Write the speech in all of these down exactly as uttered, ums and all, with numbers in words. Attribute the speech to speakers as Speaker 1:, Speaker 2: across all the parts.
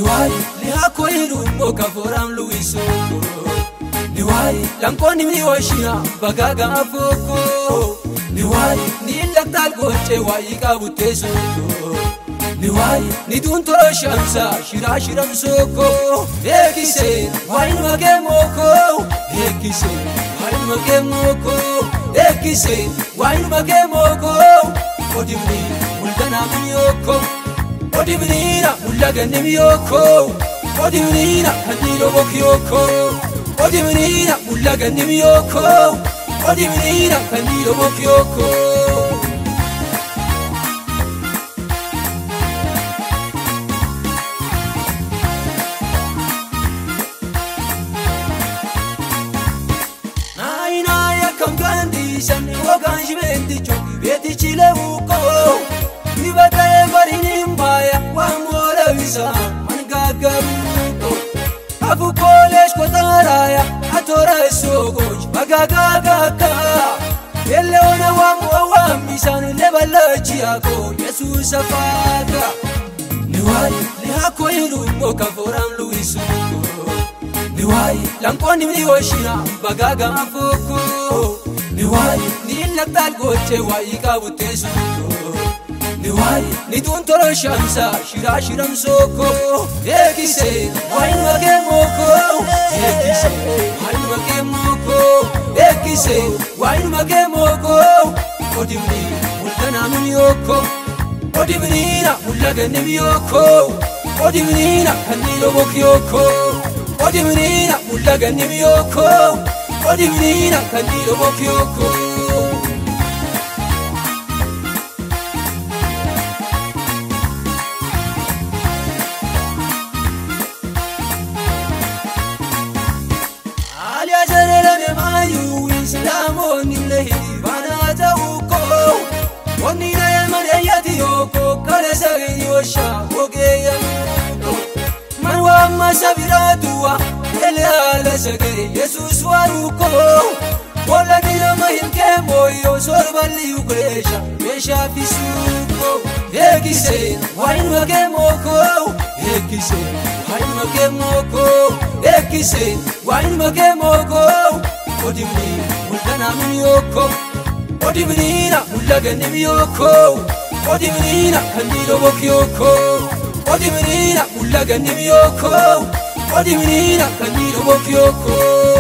Speaker 1: Niwai liha koiru moka foram luiso Niwai lankoni mi washina bagaga afoko Niwai ni laktal goche wai ka buteso Niwai ni dunto shamsa shira shiram soko Ekise wai nuage moko Ekise wai nuage moko Ekise wai nuage moko Odimni muldana miyoko Odimnina mulaga nimiyoko Odimnina handiro bokyoko Odimnina mulaga nimiyoko Odimnina handiro bokyoko Naina ya kamgandi sani waganji bendi choki beti chile uko Nibataye barini mbaya wamora visa mangagaruko Afu kolesh kotaraya atora sogoj bagagagaka Eleona wamwa wamisani lebalachi ako Yesu safaka Niwai lihako ilu moka foram luisuko Niwai lankoni mniwashina bagaga afoko Niwai nilaktal goche waika butesuko Niwai ni tuntoro shamsa shira shiram soko Ekise wai nuage moko Ekise wai nuage moko Ekise wai nuage moko Odimni mulgana miyoko Odimnina mulaga nimiyoko Odimnina handiro bokyoko Odimnina mulaga nimiyoko Odimnina handiro bokyoko Onina yamaneyati yoko kanesagi yosha ogeya Manwa masabiratua ele ala sage Jesus waruko Ola dina mahimke moyo sorbali ukresha Yesha fisuko Ekise wainu age moko Ekise wainu age moko Ekise wainu age moko Odimni mulgana miyoko Odimnina mulaga nimiyoko Odimnina handiro bokyoko Odimnina mulaga nimiyoko Odimnina handiro bokyoko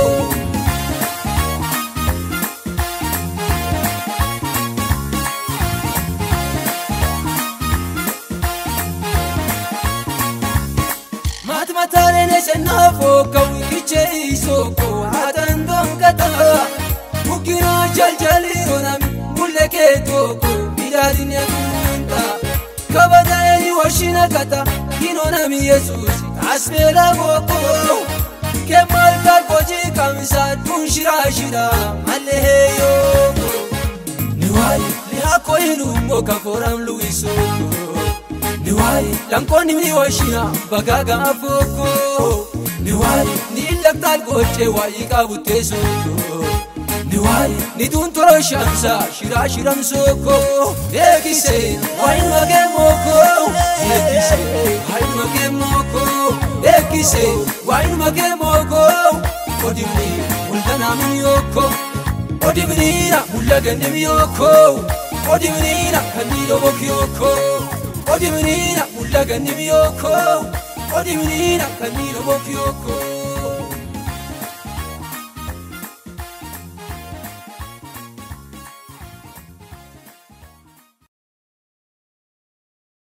Speaker 1: Matmatare ne senafo kawikiche isoko Hatandon kata Mukina jaljali ronami muleke toko Bidadini akunta Kabadayani washina kata Kinonami Jesus Asmela boko Kemal kalpoji kamisa Tunshira shira Malehe yoko Niwai lihako ilu moka foram luisoko Niwai lankoni mni washina bagaga afoko Niwai nilaktal goche waika butesoko Niwai ni tuntoro shamsa shira shiram soko Ekise wai nuage moko Ekise wai nuage moko Ekise wai nuage moko Odimni mulgana miyoko Odimnina mulaga nimiyoko Odimnina handiro bokyoko Odimnina mulaga nimiyoko Odimnina handiro bokyoko